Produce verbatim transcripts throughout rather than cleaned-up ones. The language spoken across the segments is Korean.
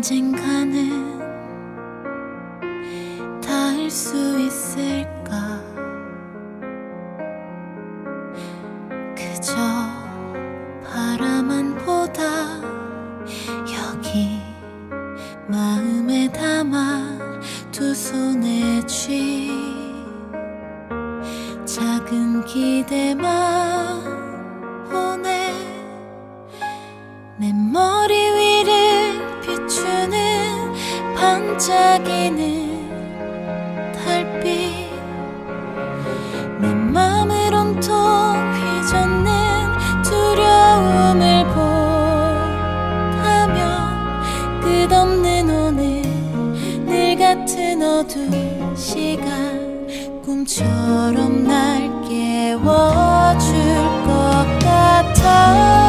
언젠가는 닿을 수 있을까. 그저 바라만 보다 여기 마음에 담아 두 손에 쥐 작은 기대만 보내. 내 머리 위를 비추는 반짝이는 달빛, 내 맘을 온통 휘젓는 두려움을 보다며 끝없는 오늘 늘 같은 어두운 시간 꿈처럼 날 깨워줄 것 같아.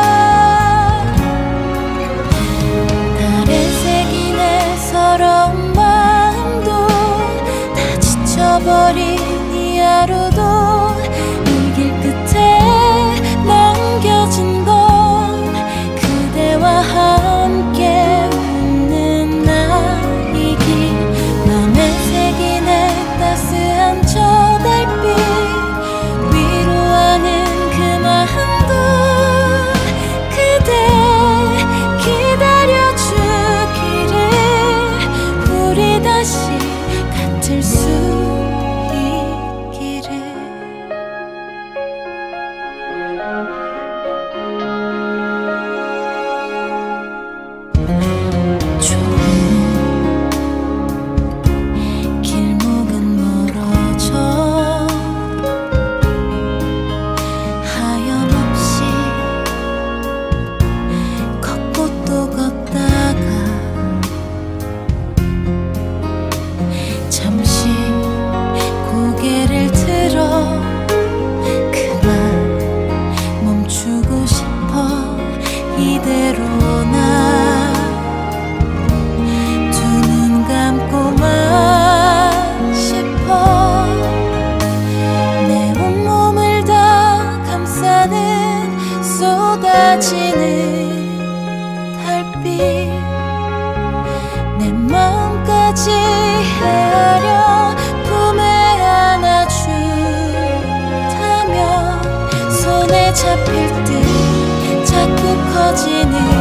달에 새긴 내 서러운 마음도 다 지쳐버린 이 하루도 이 길 끝에 남겨진 건 그대와 함께 웃는 나이길. 맘에 새긴 내 따스한 저 달빛 위로하는 그 마음도 그대 기다려주기를. 우리 다시 같을 수 있기를. 길목은 멀어져 하염없이 걷고 또 걷다가 잠시 고개를 들어 그만 멈추고 싶어. 이대로나 두 눈 감고만 싶어. 내 온몸을 다 감싸는 쏟아지는 달빛, 내 마음까지 헤아려 품에 안아준다며 손에 잡힐 듯 자꾸 커지는